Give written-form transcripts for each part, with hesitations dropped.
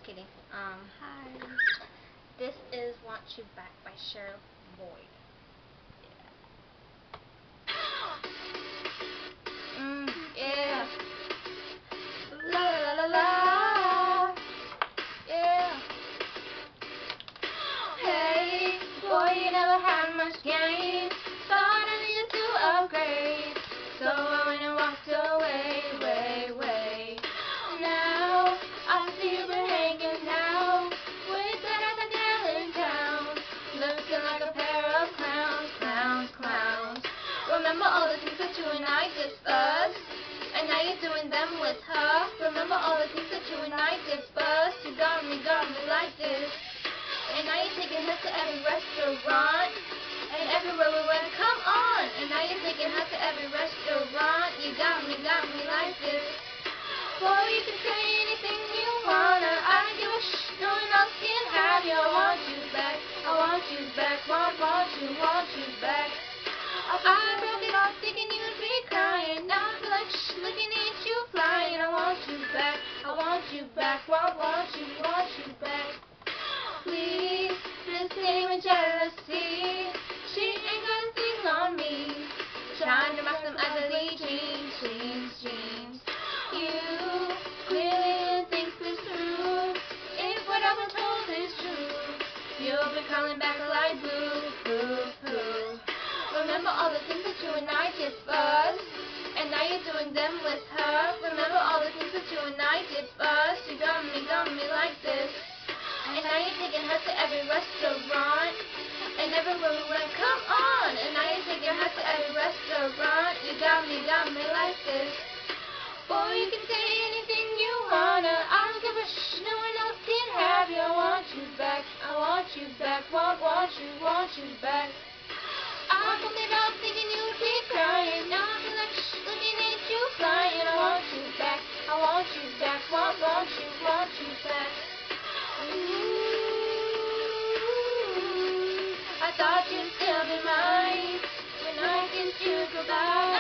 kidding. Hi. This is Want You Back by Cheryl Boyd. Yeah. La la la la. Yeah. Hey, boy, you never had much gain. Thought I needed to upgrade. So I went and walked away, way. Now, I see you been hanging out with that other girl in town. Looking like a pair of clowns. Remember all the things that you and I discussed? And now you're doing them with her. Remember all the things that you and I discussed? You got me like this. And now you're taking her to every restaurant. And everywhere we went, come on. And now you're taking her to every restaurant. You got me like this. Boy, you can say anything you wanna. I don't give a no one else can have you. I want you back. Want you back. Want you back. I broke it off thinking you'd be crying. Now I feel like looking at you flying. I want you back. Want you back. Want you back. Please, this ain't with jealousy. She ain't got a thing on me. Trying to rock them ugly jeans. You clearly think this through. If what I've been told is true, you'll be calling back like boo. Remember all the things that you and I discussed, and now you're doing them with her. Remember all the things that you and I discussed. You got me like this. And now you're taking her to every restaurant. And everywhere we went, come on. And now you're taking her to every restaurant. You got me like this. Boy, you can say anything you wanna. I don't give a no one else can have you. I want you back. Want you back. I pulled it off thinking you'd be crying. Now I feel like looking at you flying. I want you back. Want you back. I thought you'd still be mine when I kissed you goodbye.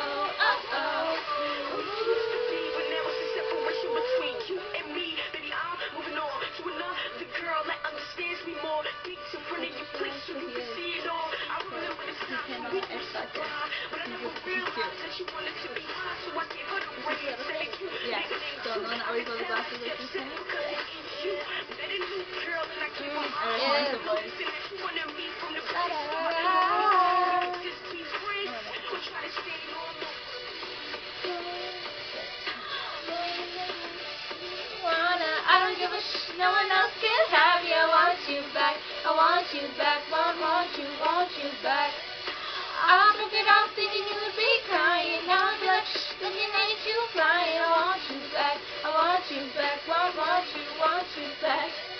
But now it's a separation between you and me. Baby, I'm moving on to another girl that understands me more. Beats in front of your place so you can see it all. I remember the time we used to cry, but I never realized that she wanted to be mine. So I gave her the ring and said that you Don't know how we go to glasses like this thing. I don't give a no one else can have you. I want you back. Want you back. I broke it off thinking you would be crying. Now I feel like looking at you flying. I want you back. Want you back.